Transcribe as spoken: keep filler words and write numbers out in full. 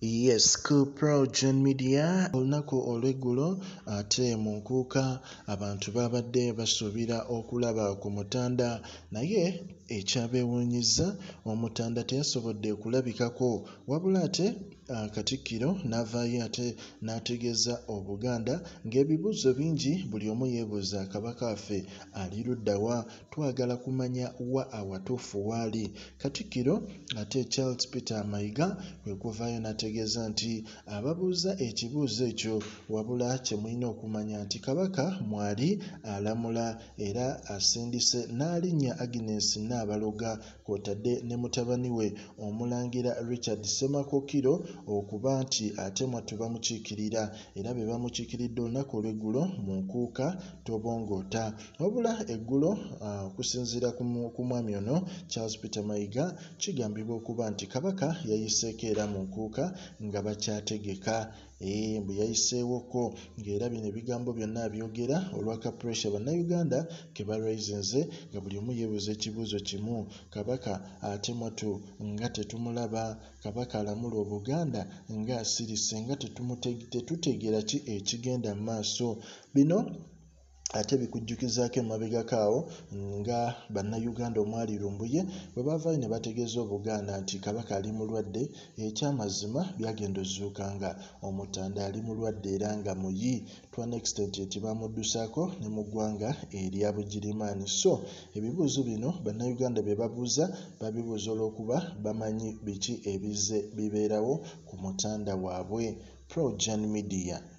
Yes, ku PROJOURN media olunaku olw'eggulo ate mu nkuuka abantu babadde basuubira okulaba ku mutanda naye ekyabeewuunyizza omutanda teyasobodde kulabikako wabula ate Katikkiro n'avaayo ate n'ategeeza Obuganda ng'ebibuuzo bingi buli omu yeebuuza Kabaka waffe ali ludda wa, twagala kumanya wa awatuufu waali. Katikkiro ate Charles Peter Mayiga kwe kuvaayo n'ategeeza nti ababuuza ekibuuzo ekyo wabula kye mulina okumanya nti Kabaka mwali alamula era asindise n'alinnya Agnes Nabaloga kw'otadde ne mutabani we Omulangira Richard Ssemakokiro okuba nti ate mwattu bamukiikirira era be bamukiikiridde olunaku olw'eggulo mu nkuuka tobongoota. Wabula eggulo okusinziira ku mwami ono Charles Peter Mayiga kigambibwa okuba nti Kabaka yayiseeko era mu nkuuka nga bakyategeka bwe yayiseewoko ng'era bino ebigambo byonna byogera olwaka pressure bannayuganda ke baraisinze nga buli omu yeebuuza ekibuuzo kimu, Kabaka ate mwattu nga tetumulaba, Kabaka alamula Obuganda nga asirise nga tetutegeera ki ekigenda mu maaso. Bino ate bikujjukizaako emabegako awo nga bannayuganda omwali Lumbuye bwe bavaayo ne bategeeza Obuganda nti Kabaka ali mulwadde, ekyamazima byagenda ozuuka nga omutanda ali mulwadde era nga muyi to an extent eti bamuddusaako ne mu ggwanga erya Bugirimaani. So ebibuuzo bino bannayuganda bye babuuza babibuuza olw'okuba bamanyi biki ebizze bibeerawo ku mutanda waabwe. PROJOURN media.